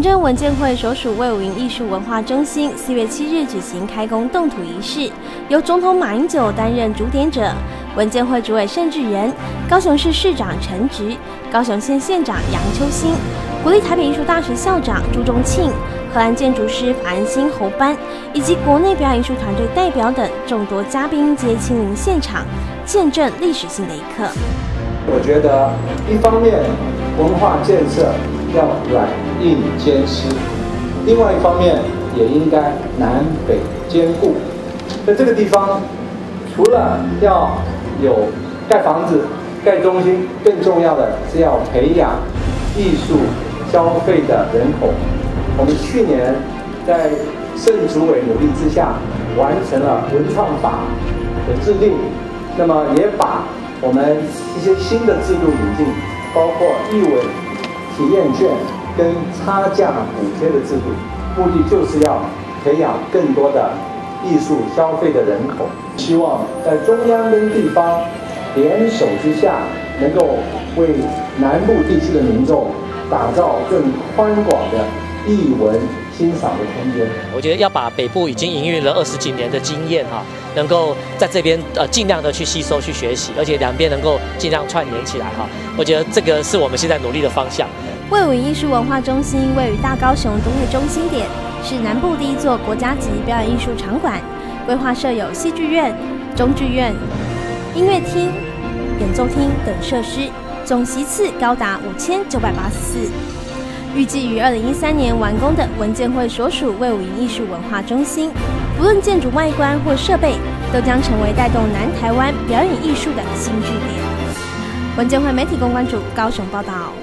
政文建会所属卫武营艺术文化中心4月7日举行开工动土仪式，由总统马英九担任主典者，文建会主委盛智元、高雄市市长陈植、高雄县县长杨秋兴、国立台北艺术大学校长朱宗庆、荷兰建筑师法安兴侯班以及国内表演艺术团队代表等众多嘉宾皆亲临现场，见证历史性的一刻。 我觉得一方面文化建设要软硬兼施，另外一方面也应该南北兼顾。在这个地方，除了要有盖房子、盖中心，更重要的是要培养艺术消费的人口。我们去年在盛主委努力之下，完成了文创法的制定，那么也把我们一些新的制度引进，包括艺文体验券跟差价补贴的制度，目的就是要培养更多的艺术消费的人口。希望在中央跟地方联手之下，能够为南部地区的民众打造更宽广的艺文欣赏的空间。 我觉得要把北部已经营运了20几年的经验能够在这边尽量的去吸收、去学习，而且两边能够尽量串联起来我觉得这个是我们现在努力的方向。 卫武营艺术文化中心位于大高雄都会中心点，是南部第一座国家级表演艺术场馆，规划设有戏剧院、中剧院、音乐厅、演奏厅等设施，总席次高达5984。预计于2013年完工的文建会所属卫武营艺术文化中心，不论建筑外观或设备，都将成为带动南台湾表演艺术的新据点。文建会媒体公关组高雄报道。